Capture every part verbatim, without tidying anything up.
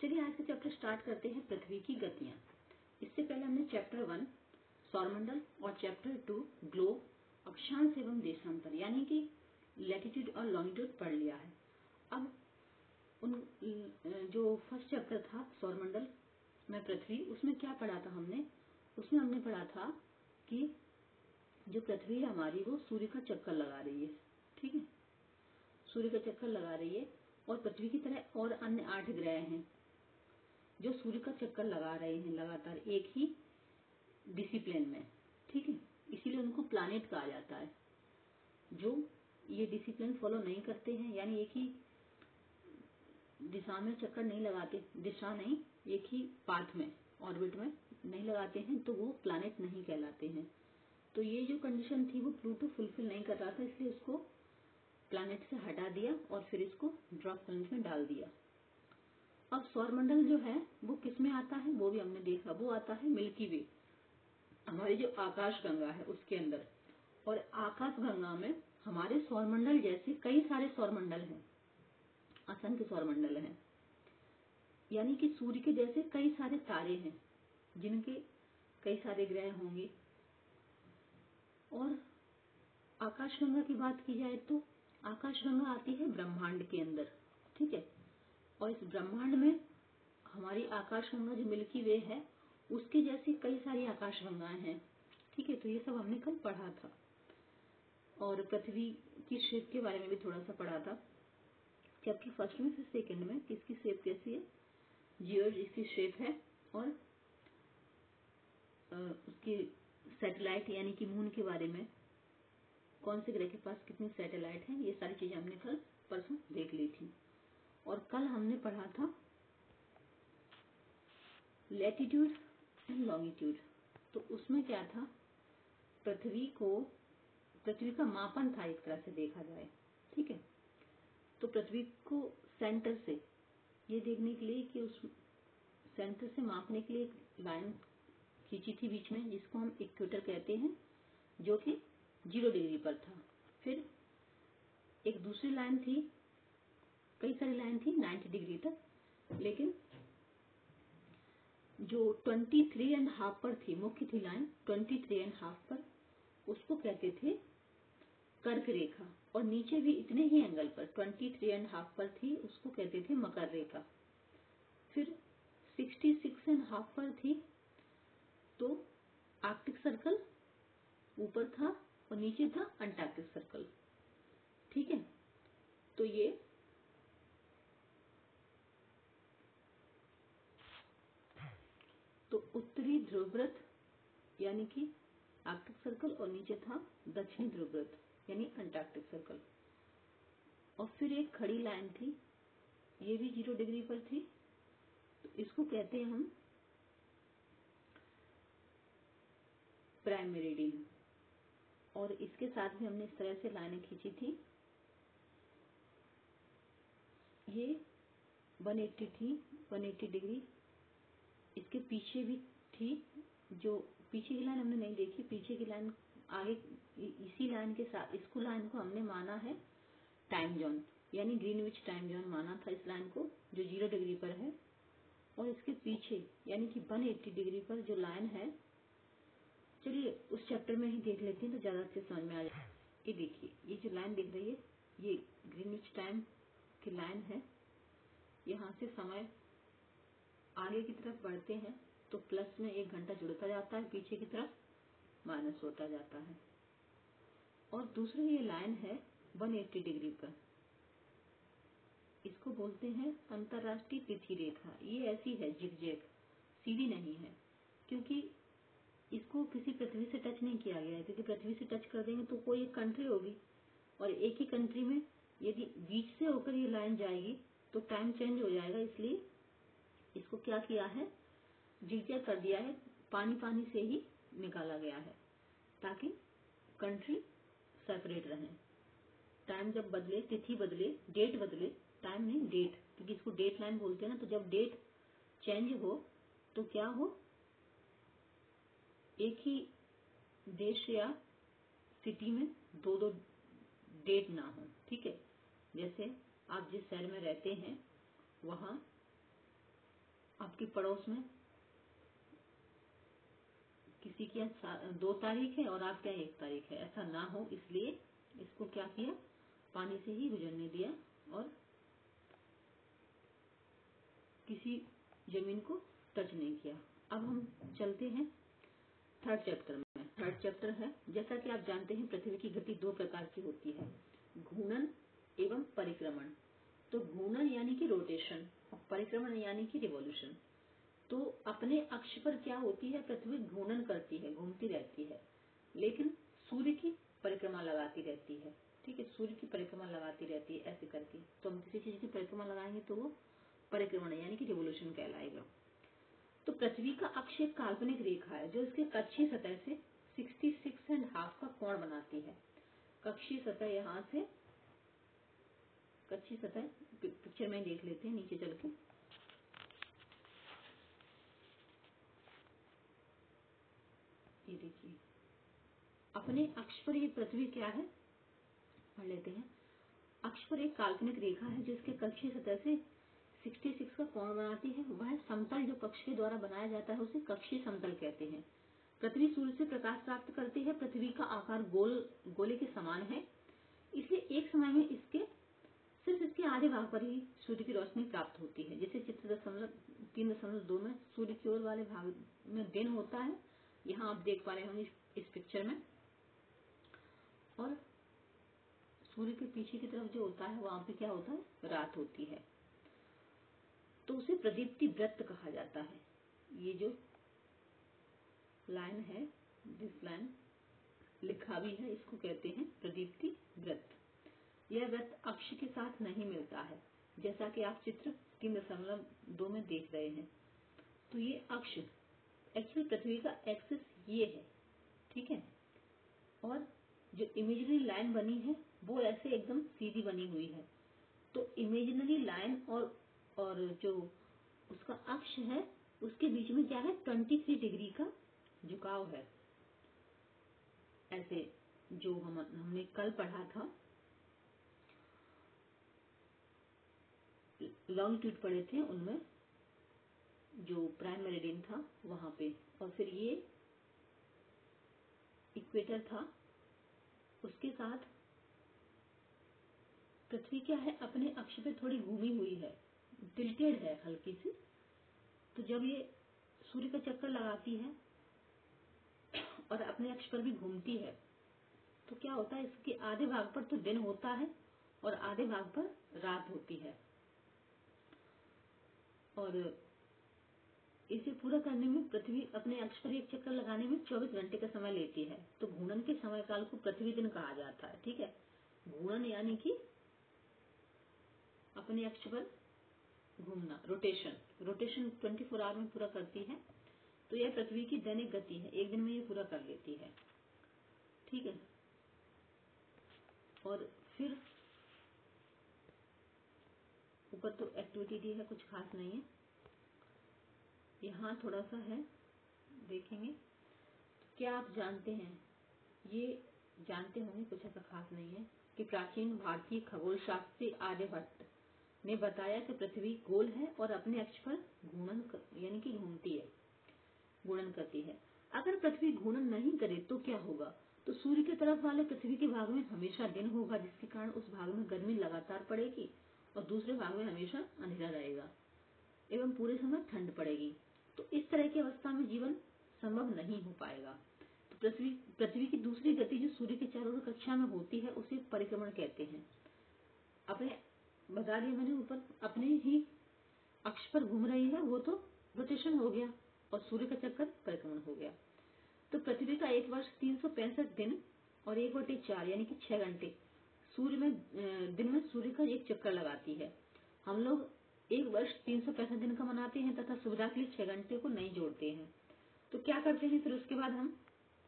चलिए आज का चैप्टर स्टार्ट करते हैं, पृथ्वी की गतियां। इससे पहले हमने चैप्टर वन सौरमंडल और चैप्टर टू ग्लोब अक्षांश एवं देशांतर यानी कि लैटिट्यूड और लॉन्गिट्यूड पढ़ लिया है। अब उन जो फर्स्ट चैप्टर था सौरमंडल में पृथ्वी, उसमें क्या पढ़ा था हमने? उसमें हमने पढ़ा था कि जो पृथ्वी है हमारी वो सूर्य का चक्कर लगा रही है, ठीक है, सूर्य का चक्कर लगा रही है और पृथ्वी की तरह और अन्य आठ ग्रह हैं जो सूर्य का चक्कर लगा रहे हैं लगातार एक ही डिसिप्लिन में, ठीक है, इसीलिए उनको प्लैनेट कहा जाता है। जो ये डिसिप्लिन फॉलो नहीं करते हैं यानी एक ही दिशा में चक्कर नहीं लगाते, दिशा नहीं एक ही पाथ में ऑर्बिट में नहीं लगाते हैं तो वो प्लैनेट नहीं कहलाते हैं। तो ये जो कंडीशन थी वो प्लूटो फुलफिल नहीं कर रहा था, इसलिए उसको प्लैनेट से हटा दिया और फिर इसको ड्वार्फ प्लैनेट में डाल दिया। अब सौरमंडल जो है वो किस में आता है वो भी हमने देखा, वो आता है मिल्की वे, हमारी जो आकाश गंगा है उसके अंदर। और आकाश गंगा में हमारे सौरमंडल जैसे कई सारे सौरमंडल हैं, असंख्य सौरमंडल हैं, यानी कि सूर्य के जैसे कई सारे तारे हैं जिनके कई सारे ग्रह होंगे। और आकाशगंगा की बात की जाए तो आकाशगंगा आती है ब्रह्मांड के अंदर, ठीक है, और इस ब्रह्मांड में हमारी आकाशगंगा जो मिल्की वे है उसके जैसी कई सारी आकाशगंगाएं हैं, ठीक है। तो ये सब हमने कल पढ़ा था और पृथ्वी की शेप के बारे में भी थोड़ा सा पढ़ा था चैप्टर फर्स्ट में, फिर सेकंड में कि इसकी शेप कैसी है, जियोइड इसकी शेप है और उसकी सैटेलाइट यानी कि मून के बारे में, कौन से ग्रह के पास कितनी सैटेलाइट है, ये सारी चीजें हमने कल परसों देख ली थी। और कल हमने पढ़ा था लैटिट्यूड एंड लॉन्गिट्यूड। तो उसमें क्या था, पृथ्वी को पृथ्वी का मापन था एक तरह से देखा जाए, ठीक है। तो पृथ्वी को सेंटर से ये देखने के लिए कि उस सेंटर से मापने के लिए एक लाइन खींची थी बीच में जिसको हम इक्वेटर कहते हैं, जो कि जीरो डिग्री पर था। फिर एक दूसरी लाइन थी, कई सारी लाइन थी नाइन्टी डिग्री तक, लेकिन जो ट्वेंटी थ्री एंड हाफ पर थी, मुख्य थी line twenty three and half पर, उसको कहते थे कर्क रेखा। और नीचे भी इतने ही एंगल पर ट्वेंटी थ्री एंड हाफ पर थी, उसको कहते थे मकर रेखा। फिर सिक्सटी सिक्स एंड हाफ पर थी तो आर्कटिक सर्कल ऊपर था और नीचे था अंटार्कटिक सर्कल, ठीक है। तो ये तो उत्तरी ध्रुववृत्त यानी कि आर्कटिक सर्कल और नीचे था दक्षिणी ध्रुववृत्त यानी अंटार्कटिक सर्कल। और फिर एक खड़ी लाइन थी, ये भी जीरो डिग्री पर थी, तो इसको कहते हैं हम प्राइम मेरिडियन। और इसके साथ भी हमने इस तरह से लाइनें खींची थी, ये वन एटी थी, वन एटी डिग्री। इसके पीछे भी थी, जो पीछे की लाइन हमने नहीं देखी, पीछे की लाइन आगे इसी लाइन के साथ, इसको लाइन को हमने माना है टाइम जोन यानी ग्रीनविच टाइम जोन माना था इस लाइन को, जो जीरो डिग्री पर है। और इसके पीछे यानी कि वन एटी डिग्री पर जो लाइन है, चलिए उस चैप्टर में ही देख लेते हैं तो ज्यादा अच्छे समझ में आ जाए। ये देखिए, ये जो लाइन दिख रही है ये ग्रीनविच टाइम की लाइन है। यहाँ से समय आगे की तरफ बढ़ते हैं तो प्लस में एक घंटा जुड़ता जाता है, पीछे की तरफ माइनस होता जाता है। और दूसरी ये लाइन है वन एटी डिग्री पर, इसको बोलते हैं अंतरराष्ट्रीय तिथि रेखा। ये ऐसी है जिगजैग, सीधी नहीं है, क्योंकि इसको किसी पृथ्वी से टच नहीं किया गया है, क्योंकि पृथ्वी से टच कर देंगे तो कोई एक कंट्री होगी और एक ही कंट्री में यदि बीच से होकर ये लाइन जाएगी तो टाइम चेंज हो जाएगा। इसलिए इसको क्या किया है, जिगजैग कर दिया है, पानी पानी से ही निकाला गया है ताकि कंट्री सेपरेट रहे। टाइम जब बदले, तिथि बदले, डेट बदले, टाइम नहीं डेट, क्योंकि इसको डेट लाइन बोलते हैं ना, तो जब डेट चेंज हो तो क्या हो, एक ही देश या सिटी में दो दो डेट ना हो, ठीक है। जैसे आप जिस शहर में रहते हैं वहां आपके पड़ोस में किसी की आज दो तारीख है और आपके यहाँ एक तारीख है, ऐसा ना हो इसलिए इसको क्या किया, पानी से ही गुजरने दिया और किसी जमीन को टच नहीं किया। अब हम चलते हैं थर्ड चैप्टर में। थर्ड चैप्टर है, जैसा कि आप जानते हैं पृथ्वी की गति दो प्रकार की होती है, घूर्णन एवं परिक्रमण। तो घूर्णन यानी कि रोटेशन और परिक्रमण यानी कि रिवॉल्यूशन। तो अपने अक्ष पर क्या होती है, पृथ्वी घूर्णन करती है, घूमती रहती है, लेकिन सूर्य की परिक्रमा लगाती रहती है। ठीक है, सूर्य की परिक्रमा लगाती रहती है ऐसे करके। तो हम किसी चीज की परिक्रमा लगाएंगे तो वो परिक्रमण यानी कि रिवोल्यूशन कहलाएगा। तो पृथ्वी का अक्ष एक काल्पनिक रेखा है जो इसके कक्षीय सतह से छियासठ एंड हाफ का कोण बनाती है। कक्षीय सतह यहाँ से, कक्षीय सतह पिक्चर में देख लेते हैं नीचे चल के। ये देखिए, अपने अक्ष पर ये पृथ्वी क्या है, पढ़ लेते हैं। अक्ष पर एक काल्पनिक रेखा है जिसके कक्षीय सतह से छियासठ का कोण बनाती है। वह समतल जो कक्ष के द्वारा बनाया जाता है उसे कक्षीय समतल कहते हैं। पृथ्वी सूर्य से प्रकाश प्राप्त करती है। पृथ्वी का आकार गोल गोले के समान है, इसलिए एक समय में इसके सिर्फ इसके आधे भाग पर ही सूर्य की रोशनी प्राप्त होती है। जैसे चित्र दशमलव तीन दशमलव दो में सूर्य की ओर वाले भाग में दिन होता है, यहाँ आप देख पा रहे होंगे इस पिक्चर में, और सूर्य के पीछे की तरफ जो होता है वहां पे क्या होता है, रात होती है। तो उसे प्रदीप्ति वृत्त कहा जाता है। ये जो लाइन है, दिस लाइन लिखा भी है, इसको कहते हैं प्रदीप्ति वृत्त। यह वृत्त अक्ष के साथ नहीं मिलता है, जैसा कि आप चित्र तीन दशमलव दो में देख रहे हैं। तो ये अक्ष एक्चुअली पृथ्वी का एक्सिस ये है, ठीक है, और जो इमेजिनरी लाइन बनी है वो ऐसे एकदम सीधी बनी हुई है। तो इमेजिनरी लाइन और और जो उसका अक्ष है उसके बीच में क्या है, तेईस डिग्री का झुकाव है। ऐसे जो हम हमने कल पढ़ा था, लॉन्गिट्यूड पढ़े थे, उनमें जो प्राइम मेरिडियन था वहां पे, और फिर ये इक्वेटर था, उसके साथ पृथ्वी क्या है, अपने अक्ष पे थोड़ी घूमी हुई है, टिल्टेड है हल्की सी। तो जब ये सूर्य का चक्कर लगाती है और अपने अक्ष पर भी घूमती है तो क्या होता है, इसके आधे भाग पर तो दिन होता है और आधे भाग पर रात होती है, और इसे पूरा करने में पृथ्वी अपने अक्ष पर एक चक्कर लगाने में चौबीस घंटे का समय लेती है। तो घूर्णन के समय काल को पृथ्वी दिन कहा जाता है। ठीक है, घूर्णन यानी कि अपने अक्ष पर घूमना, रोटेशन। रोटेशन चौबीस आवर में पूरा करती है। तो यह पृथ्वी की दैनिक गति है, एक दिन में ये पूरा कर लेती है। ठीक है, और फिर ऊपर तो एक्टिविटी दी है, कुछ खास नहीं है। यहाँ थोड़ा सा है, देखेंगे। क्या आप जानते हैं, ये जानते होंगे, कुछ ऐसा खास नहीं है, कि प्राचीन भारतीय खगोल शास्त्री आर्यभट्ट ने बताया कि पृथ्वी गोल है और अपने अक्ष पर घूर्णन यानी कि घूमती है, घूर्णन करती है। अगर पृथ्वी घूर्णन नहीं करे तो क्या होगा, तो सूर्य की तरफ वाले पृथ्वी के भाग में हमेशा दिन होगा, जिसके कारण उस भाग में गर्मी लगातार पड़ेगी और दूसरे भाग में हमेशा अंधेरा रहेगा एवं पूरे समय ठंड पड़ेगी। तो इस तरह की अवस्था में जीवन संभव नहीं हो पाएगा। तो पृथ्वी पृथ्वी की दूसरी गति जो सूर्य के चारों ओर कक्षा में होती है उसे परिक्रमण कहते हैं। अपने बता दिया मैंने ऊपर, अपने ही अक्ष पर घूम रही है, वो तो रोटेशन हो गया, और सूर्य का चक्कर परिक्रमण हो गया। तो पृथ्वी का एक वर्ष तीन सौ पैंसठ दिन और एक बटे चार यानी कि छह घंटे सूर्य में दिन में सूर्य का एक चक्कर लगाती है। हम लोग एक वर्ष तीन सौ पैंसठ दिन का मनाते हैं तथा सुविधा के लिए छह घंटे को नहीं जोड़ते हैं। तो क्या करते हैं फिर उसके बाद हम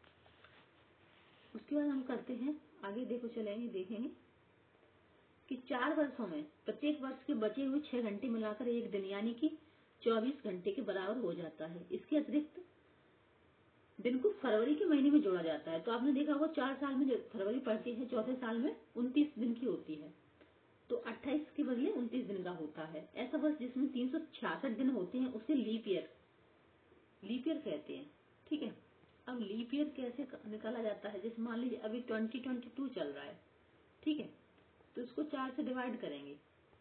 उसके बाद हम करते हैं आगे, देखो चलेंगे, देखेंगे कि चार वर्षों में प्रत्येक वर्ष के बचे हुए छह घंटे मिलाकर एक दिन यानी कि चौबीस घंटे के बराबर हो जाता है। इसके अतिरिक्त दिन को फरवरी के महीने में जोड़ा जाता है। तो आपने देखा होगा चार साल में फरवरी पड़ती है, चौथे साल में उनतीस दिन की होती है। तो अट्ठाईस के बदले उनतीस दिन का होता है। ऐसा वर्ष जिसमें तीन सौ छियासठ दिन होते हैं उसे लीप ईयर लीप ईयर कहते हैं। ठीक है, अब लीप ईयर कैसे निकाला जाता है? जैसे मान लीजिए अभी ट्वेंटी ट्वेंटी टू चल रहा है, ठीक है, तो इसको चार से डिवाइड करेंगे।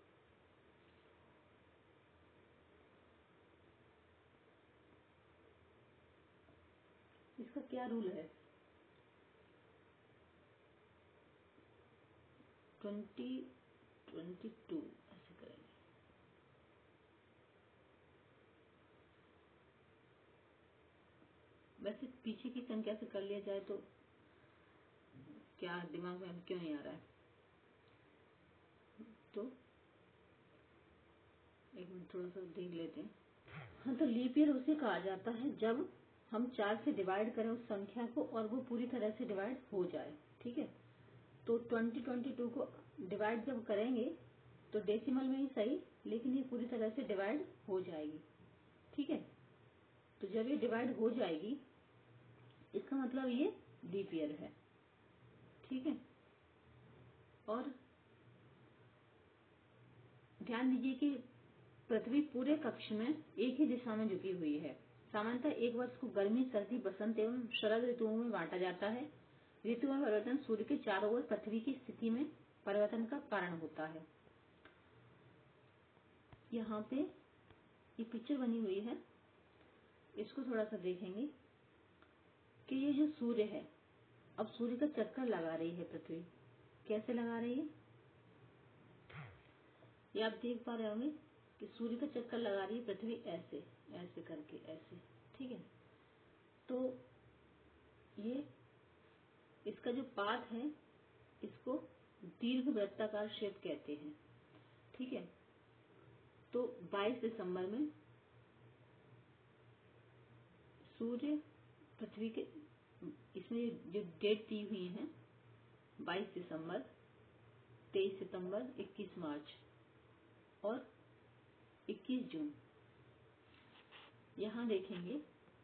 इसका क्या रूल है? ट्वेंटी ट्वेंटी टू ऐसे करेंगे। वैसे पीछे की संख्या से कर लिया जाए तो क्या दिमाग में क्यों नहीं आ रहा है? तो एक मिनट थोड़ा सा देख लेते हैं। हाँ, तो लीप ईयर उसे कहा जाता है जब हम चार से डिवाइड करें उस संख्या को और वो पूरी तरह से डिवाइड हो जाए। ठीक है, तो ट्वेंटी ट्वेंटी टू को डिवाइड जब करेंगे तो डेसिमल में ही सही, लेकिन ये पूरी तरह से डिवाइड हो जाएगी। ठीक है, तो जब ये डिवाइड हो जाएगी इसका मतलब ये लीप ईयर है। ठीक है, और ध्यान दीजिए कि पृथ्वी पूरे कक्ष में एक ही दिशा में झुकी हुई है। सामान्यतः एक वर्ष को गर्मी, सर्दी, बसंत एवं शरद ऋतुओं में बांटा जाता है। ऋतु में परिवर्तन सूर्य के चारों ओर पृथ्वी की स्थिति में परिवर्तन का कारण होता है। यहाँ पे ये पिक्चर बनी हुई है, इसको थोड़ा सा देखेंगे कि ये जो सूर्य है, अब सूर्य का चक्कर लगा रही है पृथ्वी। कैसे लगा रही है ये आप देख पा रहे होंगे कि सूर्य का चक्कर लगा रही है पृथ्वी ऐसे ऐसे करके ऐसे। ठीक है, तो ये इसका जो पाथ है इसको दीर्घ वृत्ताकार शेप कहते हैं। ठीक है, तो बाईस दिसंबर में सूर्य पृथ्वी के, इसमें जो डेट दी हुई है बाईस दिसंबर, तेईस सितंबर, इक्कीस मार्च और इक्कीस जून। यहाँ देखेंगे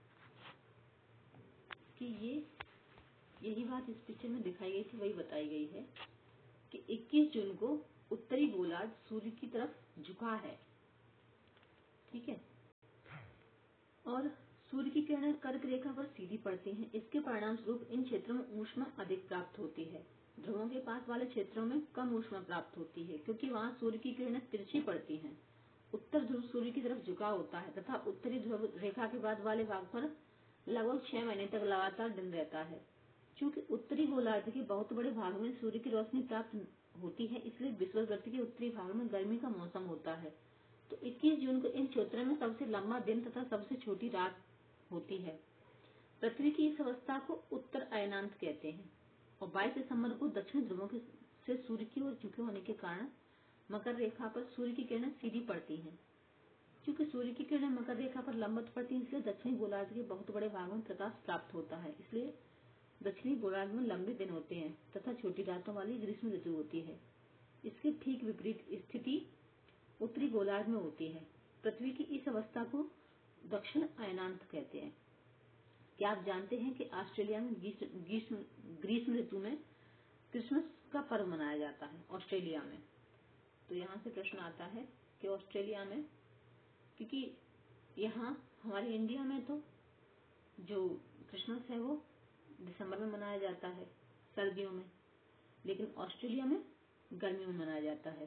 कि ये यही बात इस पिक्चर में दिखाई गई थी, वही बताई गई है कि इक्कीस जून को उत्तरी गोलार्ध सूर्य की तरफ झुका है। ठीक है, और सूर्य की किरणें कर्क रेखा पर सीधी पड़ती हैं। इसके परिणाम स्वरूप इन क्षेत्रों में ऊष्मा अधिक प्राप्त होती है। ध्रुवों के पास वाले क्षेत्रों में कम ऊष्मा प्राप्त होती है क्योंकि वहाँ सूर्य की किरणें तिरछी पड़ती हैं। उत्तर ध्रुव सूर्य की तरफ झुका होता है तथा उत्तरी ध्रुव रेखा के बाद वाले भाग पर लगभग छह महीने तक लगातार दिन रहता है। चूंकि उत्तरी गोलार्ध के बहुत बड़े भाग में सूर्य की रोशनी प्राप्त होती है, इसलिए विषुववृत्त के उत्तरी भाग में गर्मी का मौसम होता है। तो इक्कीस जून को इन क्षेत्रों में सबसे लंबा दिन तथा सबसे छोटी रात होती है। पृथ्वी की इस अवस्था को उत्तर अयनांत कहते हैं। और बाईस दिसंबर को दक्षिण ध्रुवों से सूर्य की ओर झुके होने के कारण मकर रेखा पर सूर्य की किरणें सीधी पड़ती हैं। क्योंकि सूर्य की किरणें मकर रेखा पर लंबवत पड़ती हैं, इसलिए दक्षिणी गोलार्ध के बहुत बड़े भागों में प्रकाश प्राप्त होता है। इसलिए दक्षिणी गोलार्ध में लंबे दिन होते हैं तथा छोटी रातों वाली ग्रीष्म ऋतु होती है। इसके ठीक विपरीत स्थिति उत्तरी गोलार्ध में होती है। पृथ्वी की इस अवस्था को दक्षिण अयनांत कहते हैं। क्या आप जानते हैं कि ऑस्ट्रेलिया में ग्रीष्म ऋतु में क्रिसमस का पर्व मनाया जाता है? ऑस्ट्रेलिया में। तो यहाँ से प्रश्न आता है कि ऑस्ट्रेलिया में, क्योंकि यहाँ हमारे इंडिया में तो जो क्रिसमस है वो दिसंबर में मनाया जाता है सर्दियों में, लेकिन ऑस्ट्रेलिया में गर्मियों में मनाया जाता है।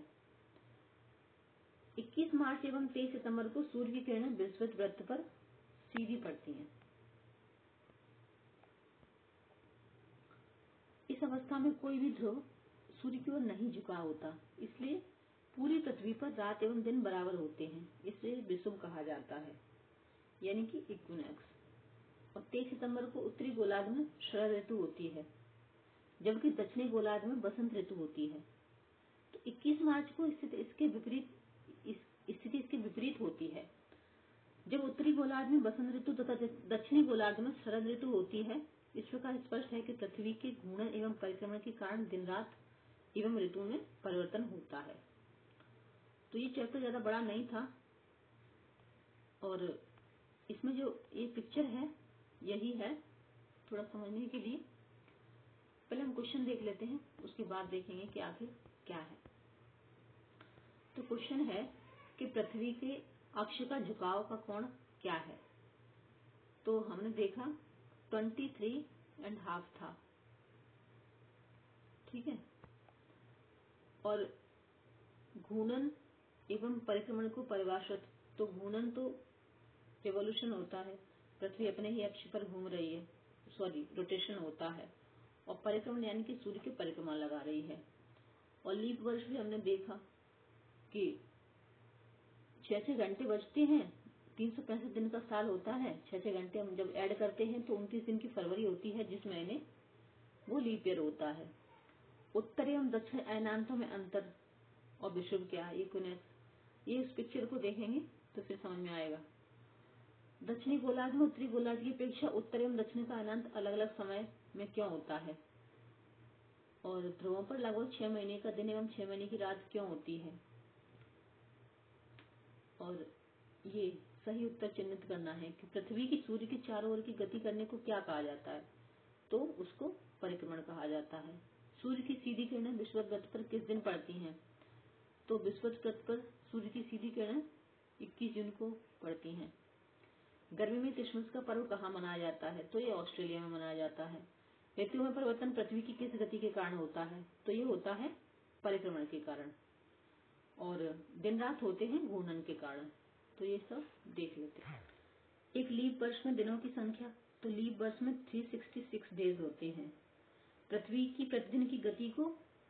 इक्कीस मार्च एवं तेईस सितंबर को सूर्य की किरणें विषुवत वृत्त पर सीधी पड़ती हैं। इस अवस्था में कोई भी ध्रुव सूर्य की ओर नहीं झुका होता, इसलिए पूरी पृथ्वी पर रात एवं दिन बराबर होते हैं। इसलिए विषुव कहा जाता है, यानी कि इक्विनॉक्स। और तेईस सितंबर को उत्तरी गोलार्ध में शरद ऋतु होती है, जबकि दक्षिणी गोलार्ध में बसंत ऋतु होती है। तो इक्कीस मार्च को स्थिति इसके विपरीत स्थिति इसके विपरीत होती है, जब उत्तरी गोलार्ध में बसंत ऋतु तथा दक्षिणी गोलार्ध में शरद ऋतु होती है। इस प्रकार स्पष्ट है कि पृथ्वी के घूर्णन एवं परिक्रमण के कारण दिन रात एवं ऋतु में परिवर्तन होता है। तो ये चैप्टर ज्यादा बड़ा नहीं था और इसमें जो ये पिक्चर है यही है थोड़ा समझने के लिए। पहले हम क्वेश्चन देख लेते हैं, उसके बाद देखेंगे कि आखिर क्या है। तो क्वेश्चन है कि पृथ्वी के अक्ष का झुकाव का कोण क्या है। तो हमने देखा ट्वेंटी थ्री एंड हाफ था, ठीक है। और घूर्णन एवं परिक्रमण को परिभाषित, तो घूर्णन तो रिवोल्यूशन होता है, पृथ्वी अपने ही अक्ष पर घूम रही है, सॉरी रोटेशन होता है। और परिक्रमण यानी कि सूर्य की परिक्रमा लगा रही है। और लीप वर्ष भी हमने देखा कि छह छह घंटे बचते हैं, तीन सौ पैंसठ दिन का साल होता है, छह छह घंटे हम जब ऐड करते हैं तो उनतीस दिन की फरवरी होती है, जिस महीने वो लीप ईयर होता है। उत्तरी एवं दक्षिण अयनांतों में अंतर और विषुव क्या है, ये इस पिक्चर को देखेंगे तो फिर समझ में आएगा। दक्षिणी गोलार्ध में उत्तरी गोलार्ध की अपेक्षा उत्तर एवं दक्षिण का अयनांत अलग अलग समय में क्यों होता है। और ध्रुवों पर लगभग छह महीने का दिन एवं छह महीने की रात क्यों होती है। और ये सही उत्तर चिन्हित करना है कि पृथ्वी की सूर्य के चारों ओर की गति करने को क्या कहा जाता है, तो उसको परिक्रमण कहा जाता है। सूर्य की सीधी किरणें विषुवत पर किस दिन पड़ती हैं, तो विषुवत पर सूर्य की सीधी किरणें इक्कीस जून को पड़ती हैं। गर्मी में क्रिसमस का पर्व कहाँ मनाया जाता है, तो ये ऑस्ट्रेलिया में मनाया जाता है। ऋतु में परिवर्तन पृथ्वी की किस गति के कारण होता है, तो ये होता है परिक्रमण के कारण। और दिन रात होते हैं घूर्णन के कारण। तो ये सब देख लेते हैं। एक लीप वर्ष में दिनों की संख्या, तो लीप वर्ष में तीन सौ छियासठ डेज होते हैं। पृथ्वी की प्रतिदिन की गति को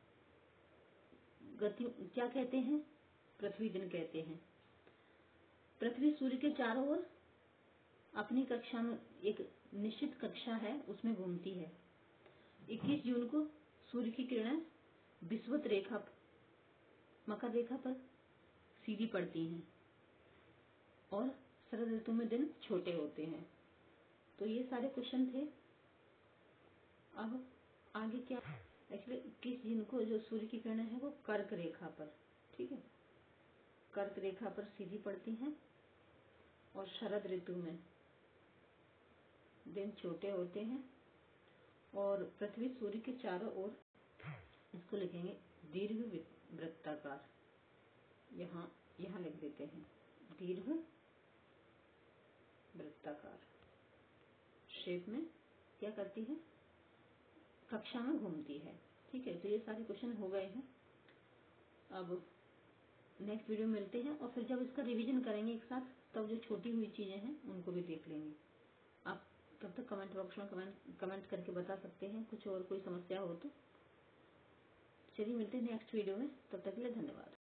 गति क्या कहते हैं, पृथ्वी दिन कहते हैं। पृथ्वी सूर्य के चारों ओर अपनी कक्षा में, एक निश्चित कक्षा है उसमें घूमती है। इक्कीस जून को सूर्य की किरणें विषुवत रेखा मकर रेखा पर सीधी पड़ती हैं और शरद ऋतु में दिन छोटे होते हैं। तो ये सारे क्वेश्चन थे। अब आगे क्या, एक्चुअली इक्कीस जून को जो सूर्य की किरणें हैं वो कर्क रेखा पर, ठीक है, कर्क रेखा पर सीधी पड़ती हैं और शरद ऋतु में दिन छोटे होते हैं। और पृथ्वी सूर्य के चारों ओर, इसको लिखेंगे दीर्घ वृत्ताकार, यहाँ यहाँ लिख देते हैं दीर्घ वृत्ताकार शेप में क्या करती है, कक्षा में घूमती है, ठीक है। तो ये सारे क्वेश्चन हो गए हैं। अब नेक्स्ट वीडियो में मिलते हैं और फिर जब इसका रिवीजन करेंगे एक साथ, तब जो छोटी हुई चीजें हैं उनको भी देख लेंगे। आप तब तक कमेंट बॉक्स में कमेंट कमेंट करके बता सकते हैं कुछ और कोई समस्या हो तो। चलिए मिलते हैं नेक्स्ट वीडियो में, तब तक के लिए धन्यवाद।